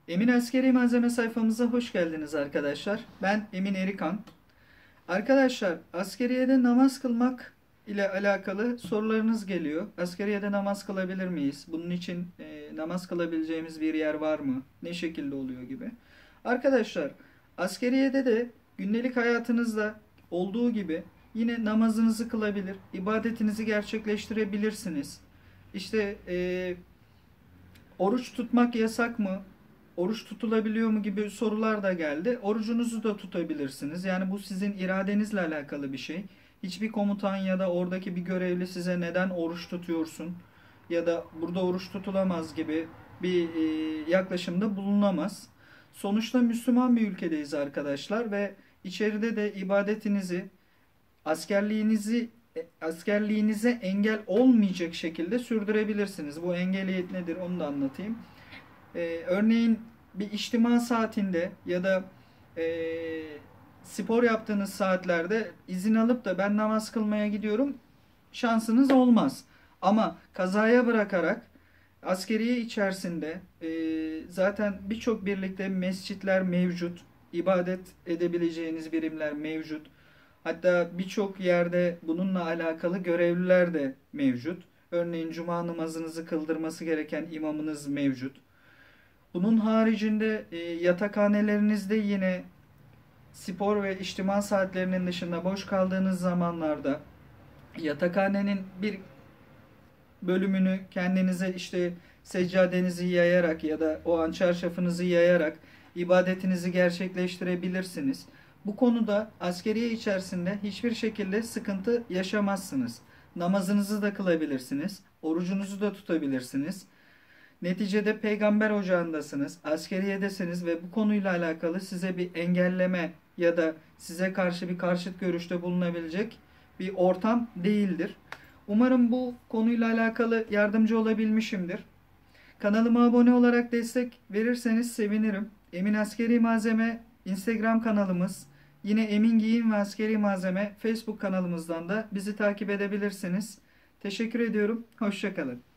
Emin Askeri Malzeme sayfamıza hoş geldiniz arkadaşlar. Ben Emin Erikan. Arkadaşlar, askeriyede namaz kılmak ile alakalı sorularınız geliyor. Askeriyede namaz kılabilir miyiz? Bunun için namaz kılabileceğimiz bir yer var mı? Ne şekilde oluyor gibi. Arkadaşlar, askeriyede de gündelik hayatınızda olduğu gibi yine namazınızı kılabilir, ibadetinizi gerçekleştirebilirsiniz. İşte oruç tutmak yasak mı? Oruç tutulabiliyor mu gibi sorular da geldi. Orucunuzu da tutabilirsiniz. Yani bu sizin iradenizle alakalı bir şey. Hiçbir komutan ya da oradaki bir görevli size neden oruç tutuyorsun ya da burada oruç tutulamaz gibi bir yaklaşımda bulunamaz. Sonuçta Müslüman bir ülkedeyiz arkadaşlar ve içeride de ibadetinizi, askerliğinizi askerliğinize engel olmayacak şekilde sürdürebilirsiniz. Bu engeliyet nedir onu da anlatayım. Örneğin bir içtima saatinde ya da e, spor yaptığınız saatlerde izin alıp da ben namaz kılmaya gidiyorum şansınız olmaz. Ama kazaya bırakarak askeriye içerisinde zaten birçok birlikte mescitler mevcut, ibadet edebileceğiniz birimler mevcut. Hatta birçok yerde bununla alakalı görevliler de mevcut. Örneğin cuma namazınızı kıldırması gereken imamınız mevcut. Bunun haricinde yatakhanelerinizde yine spor ve içtima saatlerinin dışında boş kaldığınız zamanlarda yatakhanenin bir bölümünü kendinize işte seccadenizi yayarak ya da o an çarşafınızı yayarak ibadetinizi gerçekleştirebilirsiniz. Bu konuda askeriye içerisinde hiçbir şekilde sıkıntı yaşamazsınız. Namazınızı da kılabilirsiniz, orucunuzu da tutabilirsiniz. Neticede peygamber ocağındasınız, askeriyedesiniz ve bu konuyla alakalı size bir engelleme ya da size karşı bir karşıt görüşte bulunabilecek bir ortam değildir. Umarım bu konuyla alakalı yardımcı olabilmişimdir. Kanalıma abone olarak destek verirseniz sevinirim. Emin Askeri Malzeme Instagram kanalımız, yine Emin Giyim ve Askeri Malzeme Facebook kanalımızdan da bizi takip edebilirsiniz. Teşekkür ediyorum. Hoşça kalın.